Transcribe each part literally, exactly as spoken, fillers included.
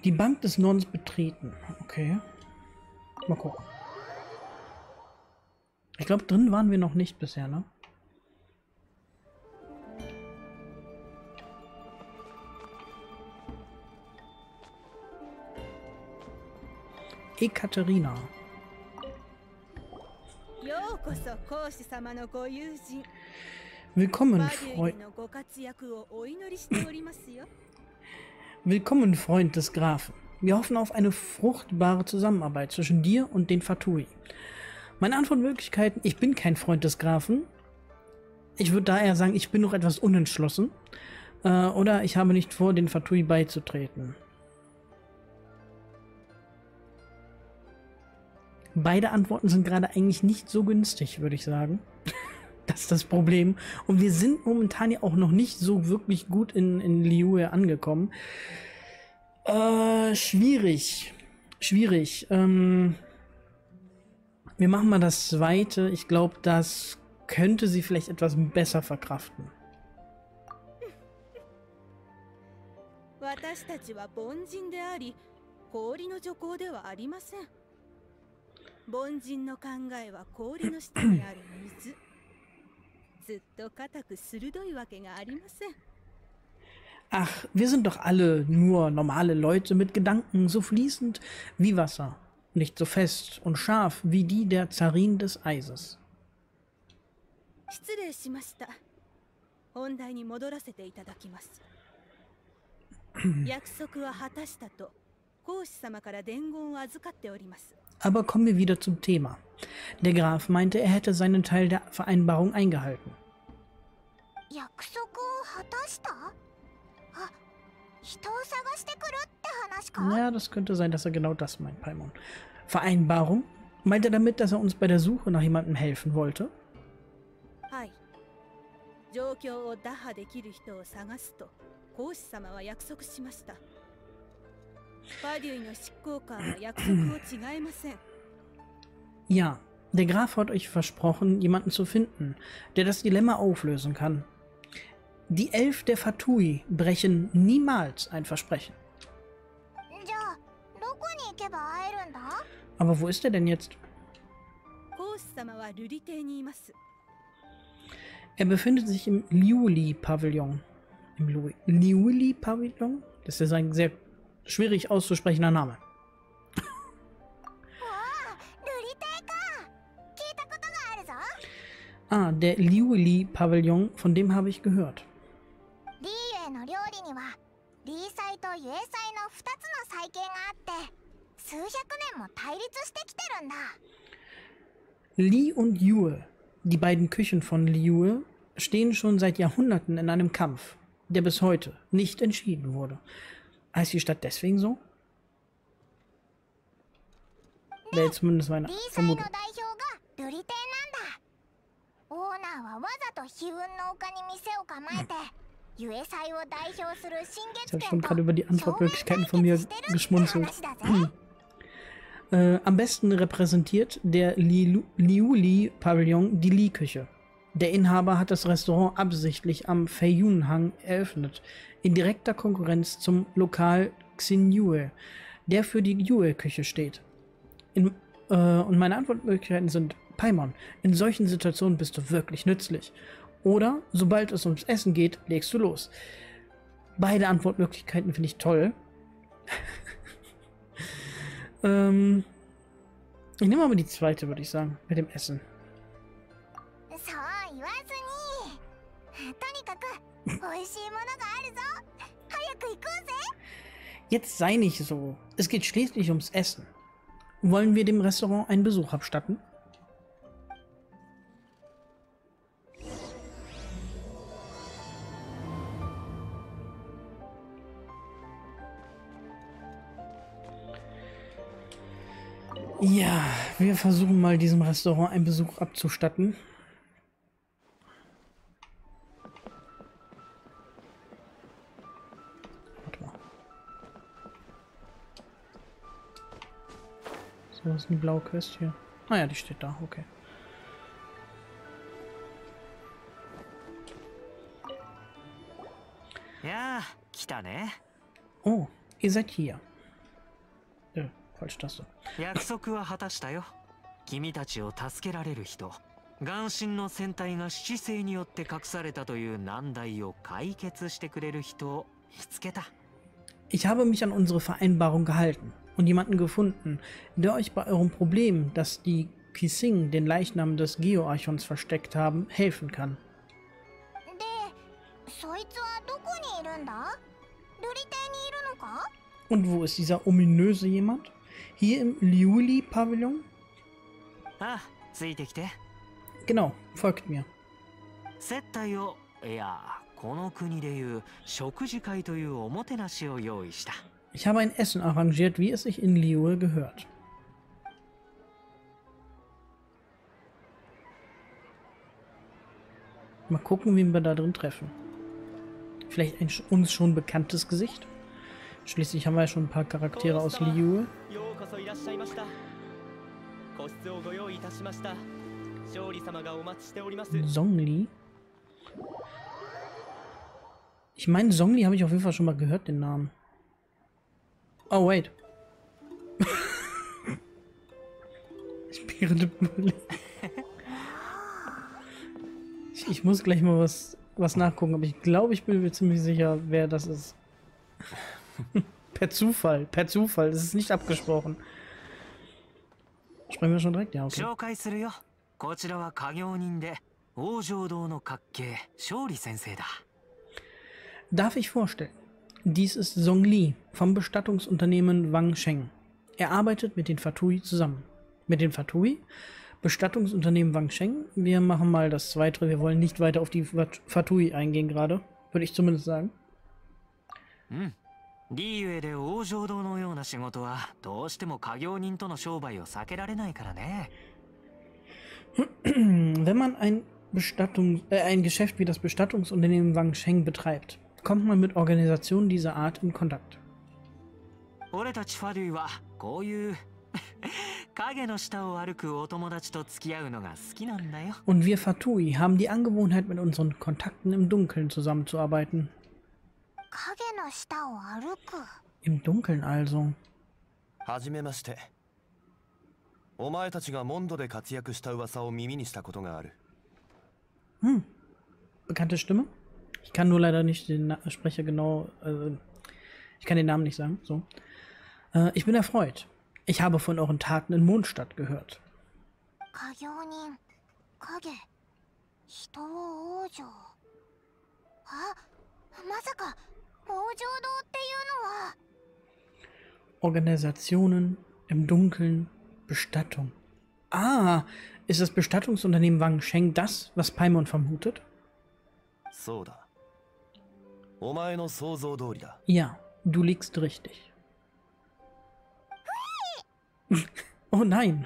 Die Bank des Nordens betreten. Okay. Mal gucken. Ich glaube, drin waren wir noch nicht bisher, ne? Ekaterina. Willkommen, Freund. Willkommen, Freund des Grafen. Wir hoffen auf eine fruchtbare Zusammenarbeit zwischen dir und den Fatui. Meine Antwortmöglichkeiten: Ich bin kein Freund des Grafen. Ich würde daher sagen, ich bin noch etwas unentschlossen. Äh, oder ich habe nicht vor, den Fatui beizutreten. Beide Antworten sind gerade eigentlich nicht so günstig, würde ich sagen. Das ist das Problem. Und wir sind momentan ja auch noch nicht so wirklich gut in, in Liyue angekommen. Äh, schwierig. Schwierig. Ähm, wir machen mal das zweite. Ich glaube, das könnte sie vielleicht etwas besser verkraften. Ach, wir sind doch alle nur normale Leute mit Gedanken, so fließend wie Wasser, nicht so fest und scharf wie die der Zarin des Eises. Aber kommen wir wieder zum Thema. Der Graf meinte, er hätte seinen Teil der Vereinbarung eingehalten. Ja, das könnte sein, dass er genau das meint, Paimon. Vereinbarung? Meint er damit, dass er uns bei der Suche nach jemandem helfen wollte? Ja, der Graf hat euch versprochen, jemanden zu finden, der das Dilemma auflösen kann. Die Elf der Fatui brechen niemals ein Versprechen. Aber wo ist er denn jetzt? Er befindet sich im Liuli-Pavillon. Im Liuli-Pavillon? Das ist ein sehr schwierig auszusprechender Name. Ah, der Liuli-Pavillon, von dem habe ich gehört. Li und Yue, die beiden Küchen von Liyue, stehen schon seit Jahrhunderten in einem Kampf, der bis heute nicht entschieden wurde. Heißt die Stadt deswegen so? Wäre jetzt zumindest meine Vermutung. Ich habe schon gerade über die Antwortmöglichkeiten von mir geschmunzelt. äh, am besten repräsentiert der Liuli-Pavillon die Li-Küche. Der Inhaber hat das Restaurant absichtlich am Feiyun-Hang eröffnet, in direkter Konkurrenz zum Lokal Xinyue, der für die Yue-Küche steht. In, äh, und meine Antwortmöglichkeiten sind: Paimon, in solchen Situationen bist du wirklich nützlich. Oder, sobald es ums Essen geht, legst du los. Beide Antwortmöglichkeiten finde ich toll. ähm, ich nehme aber die zweite, würde ich sagen, mit dem Essen. Jetzt sei nicht so. Es geht schließlich ums Essen. Wollen wir dem Restaurant einen Besuch abstatten? Ja, wir versuchen mal diesem Restaurant einen Besuch abzustatten. Warte mal. So, ist eine blaue Quest hier. Ah ja, die steht da, okay. Ja, kita ne? Oh, ihr seid hier. falsche Taste. 約束は果たしたよ。君たちを助けられる人。眼神の船体が七星によって隠されたという難題を解決してくれる人を見つけた。 Ich habe mich an unsere Vereinbarung gehalten und jemanden gefunden, der euch bei eurem Problem, dass die Qixing den Leichnam des Geoarchons versteckt haben, helfen kann. で、そいつはどこにいるんだ？瑠璃亭にいるのか？ Und wo ist dieser ominöse jemand? Hier im Liuli-Pavillon? ああ、ついてきて。 Genau, folgt mir. 接待を、いや、この国でいう食事会というおもてなしを用意した。 Ich habe ein Essen arrangiert, wie es sich in Liyue gehört. Mal gucken, wen wir da drin treffen. Vielleicht ein uns schon bekanntes Gesicht? Schließlich haben wir ja schon ein paar Charaktere aus Liyue. Zhongli. Ich meine, Zhongli habe ich auf jeden Fall schon mal gehört, den Namen. Oh, wait. Ich bin ich, ich muss gleich mal was, was nachgucken, aber ich glaube, ich bin mir ziemlich sicher, wer das ist. Per Zufall, per Zufall. Das ist nicht abgesprochen. Sprechen wir schon direkt? Ja, okay. Darf ich vorstellen? Dies ist Zhongli vom Bestattungsunternehmen Wang Sheng. Er arbeitet mit den Fatui zusammen. Mit den Fatui? Bestattungsunternehmen Wang Sheng. Wir machen mal das zweite. Wir wollen nicht weiter auf die Fatui eingehen gerade. Würde ich zumindest sagen. Hm. リーウェで王城堂のような仕事はどうしても家業人との商売を避けられないからね。 Wenn man ein Bestattung, äh, ein Geschäft wie das Bestattungsunternehmen Wang Sheng betreibt, kommt man mit Organisationen dieser Art in Kontakt. 俺たちファデュイはこういう影の下を歩くお友達と付き合うのが好きなんだよ。 Und wir Fatui haben die Angewohnheit, mit unseren Kontakten im Dunkeln zusammenzuarbeiten. Im Dunkeln also. Hm. Bekannte Stimme? Ich kann nur leider nicht den Na Sprecher genau... Äh, ich kann den Namen nicht sagen. So. Äh, ich bin erfreut. Ich habe von euren Taten in Mondstadt gehört. Organisationen im Dunkeln, Bestattung. Ah, ist das Bestattungsunternehmen Wang Sheng das, was Paimon vermutet? Ja, du liegst richtig. Oh nein.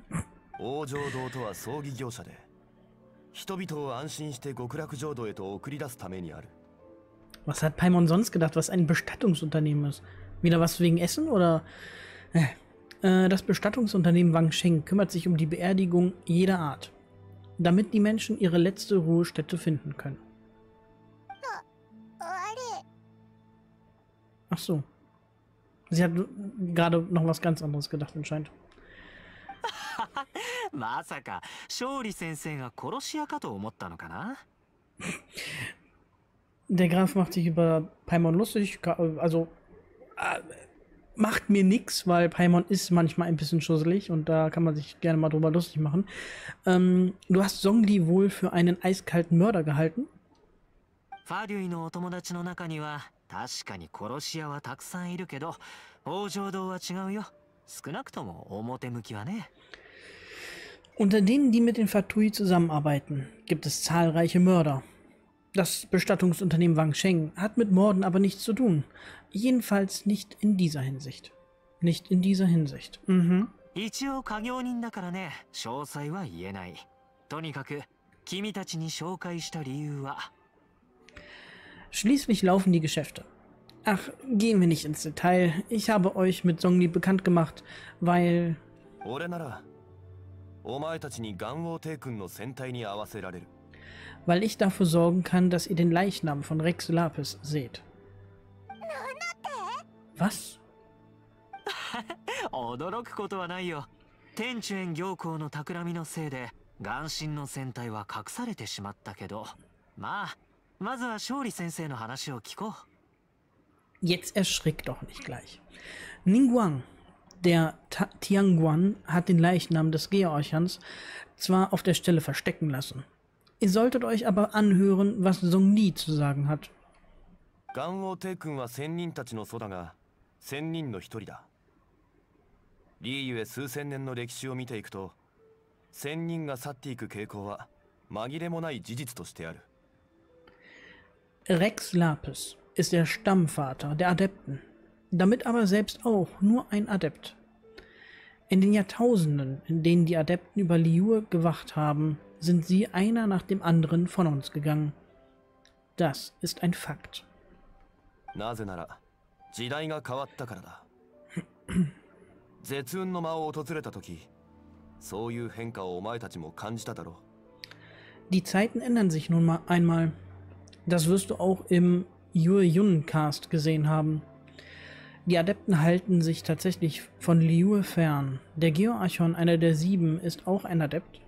Was hat Paimon sonst gedacht, was ein Bestattungsunternehmen ist? Wieder was wegen Essen oder? Äh, das Bestattungsunternehmen Wang Sheng kümmert sich um die Beerdigung jeder Art, damit die Menschen ihre letzte Ruhestätte finden können. Ach so. Sie hat gerade noch was ganz anderes gedacht anscheinend. Der Graf macht sich über Paimon lustig, also äh, macht mir nix, weil Paimon ist manchmal ein bisschen schusselig und da kann man sich gerne mal drüber lustig machen. Ähm, du hast Zhongli wohl für einen eiskalten Mörder gehalten? Unter denen, die mit den Fatui zusammenarbeiten, gibt es zahlreiche Mörder. Das Bestattungsunternehmen Wang Sheng hat mit Morden aber nichts zu tun. Jedenfalls nicht in dieser Hinsicht. Nicht in dieser Hinsicht. Mhm. Schließlich laufen die Geschäfte. Ach, gehen wir nicht ins Detail. Ich habe euch mit Zhongli bekannt gemacht, weil... Weil ich dafür sorgen kann, dass ihr den Leichnam von Rex Lapis seht. Was? 驚くことはないよ。天中園行幸の企みのせいで眼神の船体は隠されてしまったけど、まあまずは勝利先生の話を聞こう。 Jetzt erschrick doch nicht gleich. Ningguang, der Ta Tianguan, hat den Leichnam des Georchans zwar auf der Stelle verstecken lassen. Ihr solltet euch aber anhören, was Song Li zu sagen hat. 元王帝君は仙人たちの祖だが、仙人の一人だ。リーユへ数千年の歴史を見ていくと、仙人が去っていく傾向は紛れもない事実としてある。 Rex Lapis ist der Stammvater der Adepten, damit aber selbst auch nur ein Adept. In den Jahrtausenden, in denen die Adepten über Liyue gewacht haben, sind sie einer nach dem anderen von uns gegangen. Das ist ein Fakt. なぜなら時代が変わったからだ。絶運の間を訪れた時、そういう変化をお前たちも感じただろう。 Die Zeiten ändern sich nun mal einmal. Das wirst du auch im Yue Yun Cast gesehen haben. Die Adepten halten sich tatsächlich von Liyue fern. Der Geoarchon, einer der sieben, ist auch ein Adept.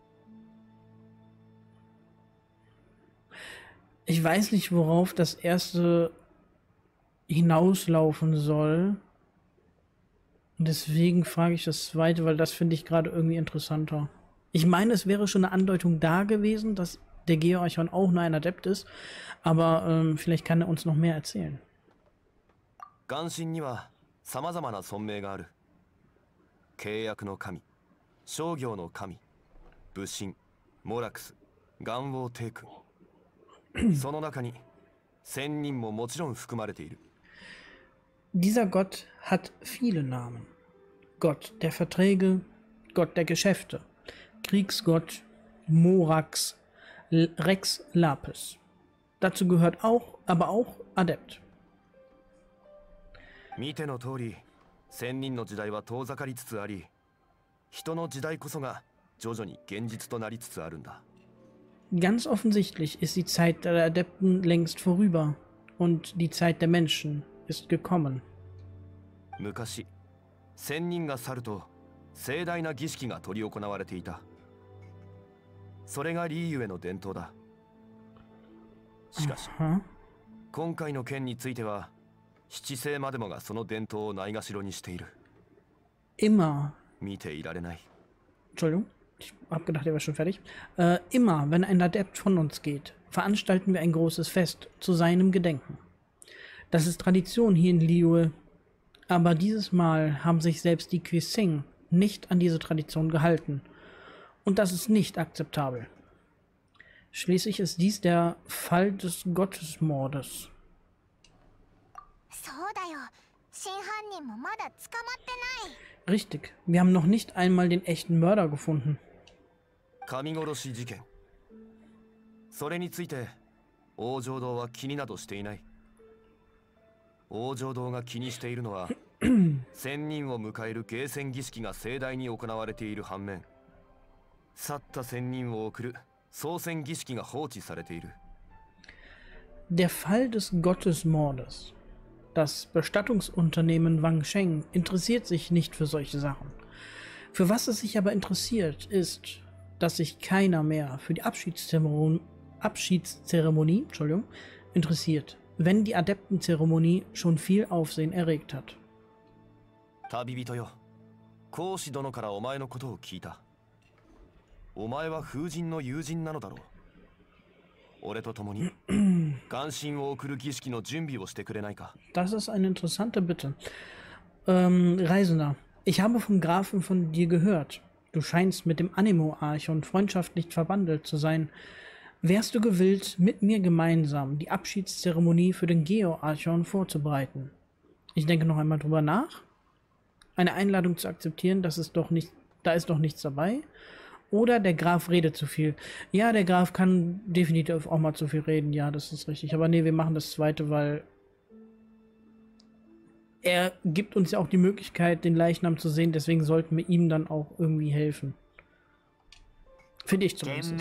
Ich weiß nicht, worauf das erste hinauslaufen soll. Und deswegen frage ich das zweite, weil das finde ich gerade irgendwie interessanter. Ich meine, es wäre schon eine Andeutung da gewesen, dass der Geoarchon auch nur ein Adept ist, aber ähm, vielleicht kann er uns noch mehr erzählen. 眼神には様々な尊名がある。契約の神、商業の神、武神、モラクス、元王帝君。その中に仙人ももちろん含まれている。 Dieser Gott hat viele Namen. Gott der Verträge, Gott der Geschäfte, Kriegsgott, Morax, Rex Lapis. Dazu gehört auch, aber auch Adept. 見ての通り、仙人の時代は遠ざかりつつあり、人の時代こそが徐々に現実となりつつあるんだ。 Ganz offensichtlich ist die Zeit der Adepten längst vorüber und die Zeit der Menschen ist gekommen. 昔、仙人が去ると盛大な儀式が執り行われていた。それがリーユへの伝統だ。しかし、今回の件については、七世までもがその伝統をないがしろにしている。 Immer. 見ていられない。 Entschuldigung, ich hab gedacht, er war schon fertig. Äh, immer, wenn ein Adept von uns geht, veranstalten wir ein großes Fest zu seinem Gedenken. Das ist Tradition hier in Liyue, aber dieses Mal haben sich selbst die Qixing nicht an diese Tradition gehalten. Und das ist nicht akzeptabel. Schließlich ist dies der Fall des Gottesmordes. そうだよ。真犯人もまだ捕まってない。 Richtig, wir haben noch nicht einmal den echten Mörder gefunden. 神殺し事件。それについて王城堂は気になどしていない。王城堂が気にしているのは仙人を迎える迎戦儀式が盛大に行われている反面、去った仙人を送る送戦儀式が放置されている。 Der Fall des Gottesmordes. Das Bestattungsunternehmen Wang Sheng interessiert sich nicht für solche Sachen. Für was es sich aber interessiert, ist, dass sich keiner mehr für die Abschiedszeremonie, Abschiedszeremonie Entschuldigung, interessiert, wenn die Adeptenzeremonie schon viel Aufsehen erregt hat. 旅人よ、孔子殿からお前のことを聞いた。お前は風神の友人なのだろう。俺と共に眼神を送る儀式の準備をしてくれないか。 Das ist eine interessante Bitte. Ähm, Reisender, ich habe vom Grafen von dir gehört. Du scheinst mit dem Anemo-Archon freundschaftlich verwandelt zu sein. Wärst du gewillt, mit mir gemeinsam die Abschiedszeremonie für den Geo-Archon vorzubereiten? Ich denke noch einmal drüber nach. Eine Einladung zu akzeptieren, das ist doch nicht, da ist doch nichts dabei. Oder der Graf redet zu viel. Ja, der Graf kann definitiv auch mal zu viel reden. Ja, das ist richtig. Aber nee, wir machen das zweite, weil er gibt uns ja auch die Möglichkeit, den Leichnam zu sehen. Deswegen sollten wir ihm dann auch irgendwie helfen. Finde ich zumindest.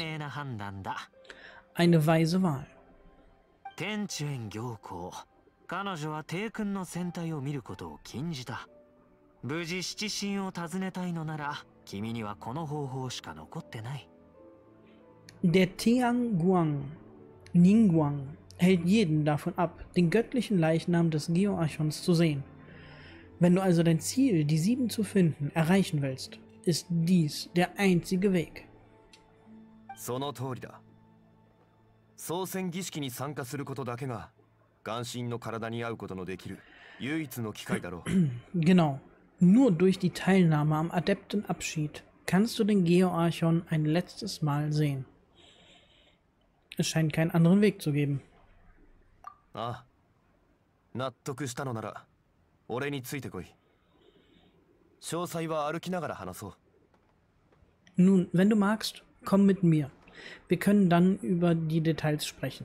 Eine weise Wahl. 天中園行幸、彼女は帝君の船体を見ることを禁じた。 無事七神を訪ねたいのなら、君にはこの方法しか残ってない。 Der Tianguang Ningguang hält jeden davon ab, den göttlichen Leichnam des Geoarchons zu sehen. Wenn du also dein Ziel, die Sieben zu finden, erreichen willst, ist dies der einzige Weg. その通りだ。創戦儀式に参加することだけが眼神の体に合うことのできる唯一の機会だろう。 Genau. Nur durch die Teilnahme am Adeptenabschied kannst du den Geoarchon ein letztes Mal sehen. Es scheint keinen anderen Weg zu geben. ああ、納得したのなら俺についてこい。詳細は歩きながら話そう。 Nun, wenn du magst, komm mit mir. Wir können dann über die Details sprechen.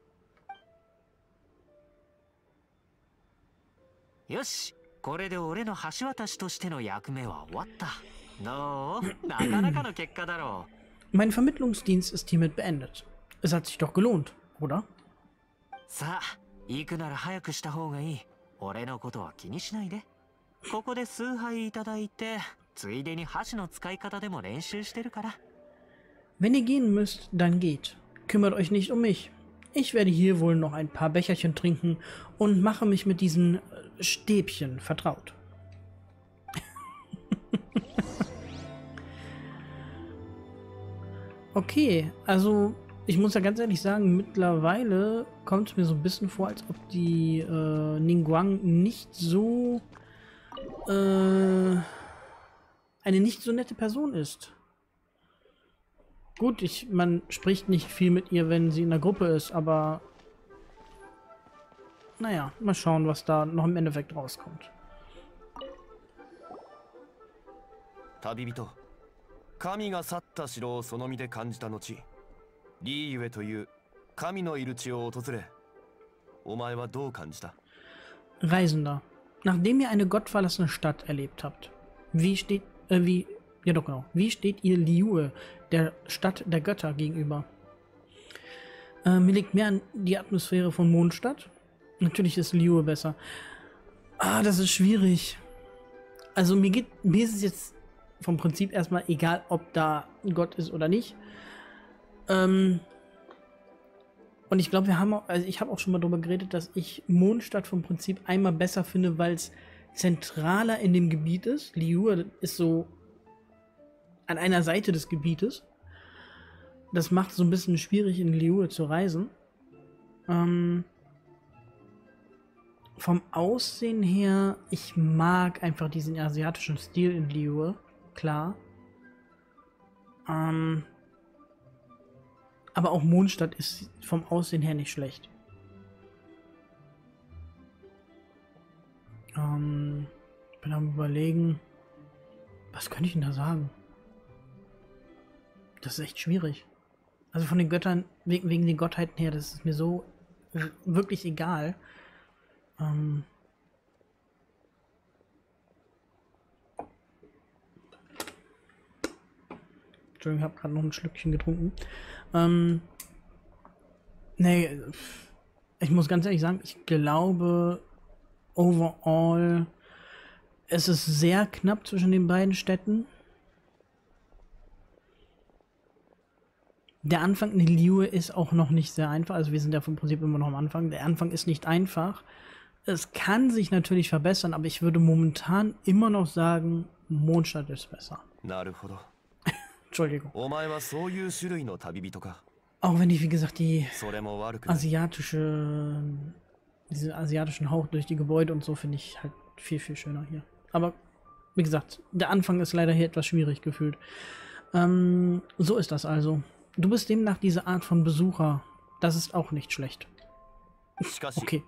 よし、これで俺の橋渡しとしての役目は終わった。どう？なかなかの結果だろう。 Mein Vermittlungsdienst ist hiermit beendet. Es hat sich doch gelohnt, oder? さあ、行くなら早くした方がいい。俺のことは気にしないで。ここで数杯いただいて、ついでに箸の使い方でも練習してるから。 Wenn ihr gehen müsst, dann geht. Kümmert euch nicht um mich. Ich werde hier wohl noch ein paar Becherchen trinken und mache mich mit diesen Stäbchen vertraut. Okay, also ich muss ja ganz ehrlich sagen, mittlerweile kommt es mir so ein bisschen vor, als ob die äh, Ningguang nicht so äh, eine nicht so nette Person ist. Gut, ich, man spricht nicht viel mit ihr, wenn sie in der Gruppe ist, aber naja, mal schauen, was da noch im Endeffekt rauskommt. 旅人、神が去った城をその身で感じた後、リーユエという神のいる地を訪れ、お前はどう感じた？ Reisender, nachdem ihr eine gottverlassene Stadt erlebt habt, wie steht, äh, wie, ja doch genau, wie steht ihr Liyue, der Stadt der Götter, gegenüber? Äh, mir liegt mehr an die Atmosphäre von Mondstadt. Natürlich ist Liyue besser. Ah, das ist schwierig. Also mir geht, mir ist es jetzt vom Prinzip erstmal egal, ob da Gott ist oder nicht. Ähm, und ich glaube, wir haben auch, also ich habe auch schon mal darüber geredet, dass ich Mondstadt vom Prinzip einmal besser finde, weil es zentraler in dem Gebiet ist. Liyue ist so an einer Seite des Gebietes. Das macht es so ein bisschen schwierig, in Liyue zu reisen. Ähm, vom Aussehen her, ich mag einfach diesen asiatischen Stil in Liyue, klar. Ähm, aber auch Mondstadt ist vom Aussehen her nicht schlecht. Ähm, ich bin am Überlegen, was könnte ich denn da sagen? Das ist echt schwierig. Also von den Göttern, wegen, wegen den Gottheiten her, das ist mir so wirklich egal. Ähm Entschuldigung, ich habe gerade noch ein Schlückchen getrunken. Ähm nee, ich muss ganz ehrlich sagen, ich glaube, overall, es ist sehr knapp zwischen den beiden Städten. Der Anfang in Liyue ist auch noch nicht sehr einfach. Also wir sind ja vom Prinzip immer noch am Anfang. Der Anfang ist nicht einfach. Es kann sich natürlich verbessern, aber ich würde momentan immer noch sagen, Mondstadt ist besser. Entschuldigung. Auch wenn ich, wie gesagt, die asiatische, diesen asiatischen Hauch durch die Gebäude und so finde ich halt viel, viel schöner hier. Aber wie gesagt, der Anfang ist leider hier etwas schwierig gefühlt. Ähm, so ist das also. Du bist demnach diese Art von Besucher. Das ist auch nicht schlecht. Okay.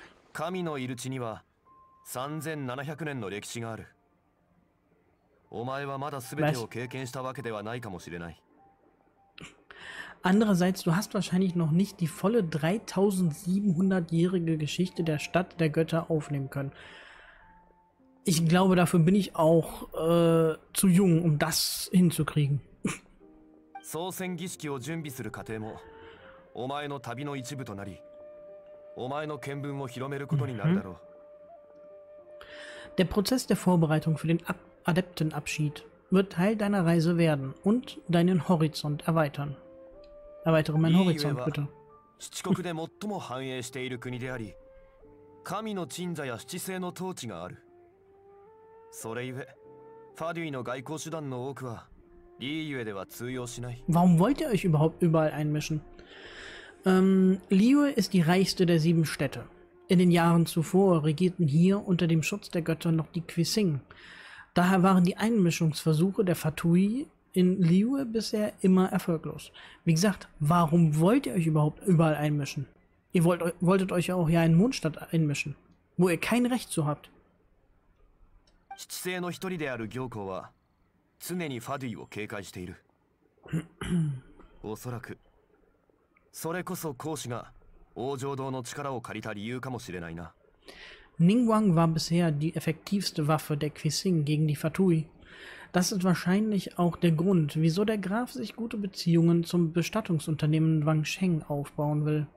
Andererseits, du hast wahrscheinlich noch nicht die volle dreitausendsiebenhundert-jährige Geschichte der Stadt der Götter aufnehmen können. Ich glaube, dafür bin ich auch äh, zu jung, um das hinzukriegen. 創戦儀式を準備する過程もお前の旅の一部となり、お前の見聞を広めることになるだろう。 Der Prozess der Vorbereitung für den Ab Adeptenabschied wird Teil deiner Reise werden und deinen Horizont erweitern. Erweitere meinen Horizont, bitte. 七国で最も繁栄している国であり、神の鎮座や七星の統治がある。それゆえ、ファデュイの外交手段の多くはリーユエでは通用しない。 Warum wollt ihr euch überhaupt überall einmischen? Ähm, Liyue ist die reichste der sieben Städte. In den Jahren zuvor regierten hier unter dem Schutz der Götter noch die Qixing. Daher waren die Einmischungsversuche der Fatui in Liyue bisher immer erfolglos. Wie gesagt, warum wollt ihr euch überhaupt überall einmischen? Ihr wollt, wolltet euch ja auch hier in Mondstadt einmischen, wo ihr kein Recht zu habt. 七星の一人である行幸は常にファデュイを警戒している。おそらくそれこそ孔子が王城堂の力を借りた理由かもしれないな。 Ningguang war bisher die effektivste Waffe der Qixing gegen die Fatui. Das ist wahrscheinlich auch der Grund, wieso der Graf sich gute Beziehungen zum Bestattungsunternehmen Wangsheng aufbauen will.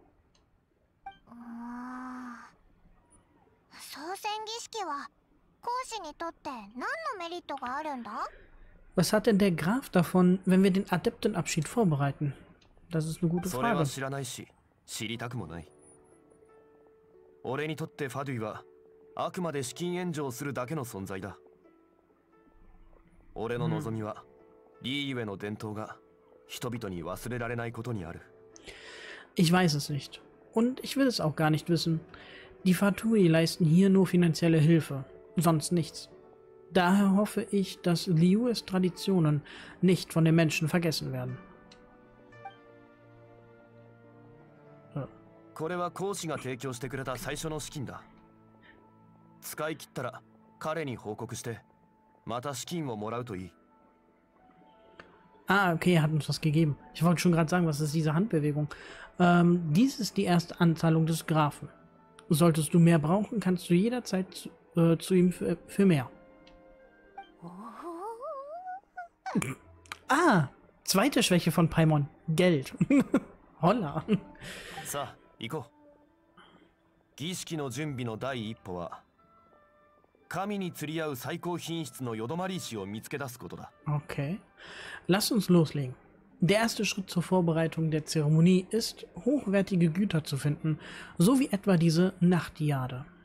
総選儀式は講師にとって何のメリットがあるんだ？ Was hat denn der Graf davon, wenn wir den Adeptenabschied vorbereiten? Das ist eine gute それは Frage. 知らないし、知りたくもない。俺にとってファデュイはあくまで資金援助をするだけの存在だ。俺の望みは、リーユエの伝統が人々に忘れられないことにある。 Ich weiß es nicht. Und ich will es auch gar nicht wissen. Die Fatui leisten hier nur finanzielle Hilfe, sonst nichts. Daher hoffe ich, dass Liyues Traditionen nicht von den Menschen vergessen werden. これは講師が提供してくれた最初の資金だ。使い切ったら彼に報告して、また資金をもらうといい。 Ah, okay, er hat uns was gegeben. Ich wollte schon gerade sagen, was ist diese Handbewegung? Ähm, dies ist die erste Anzahlung des Grafen. Solltest du mehr brauchen, kannst du jederzeit zu, äh, zu ihm für, für mehr. Ah, zweite Schwäche von Paimon. Geld. Holla. さあ、行こう。儀式の準備の第一歩は、神に釣り合う最高品質のヨドマリ石を見つけ出すことだ。 Okay. Lass uns loslegen. Der erste Schritt zur Vorbereitung der Zeremonie ist, hochwertige Güter zu finden, so wie etwa diese Nachtdiade.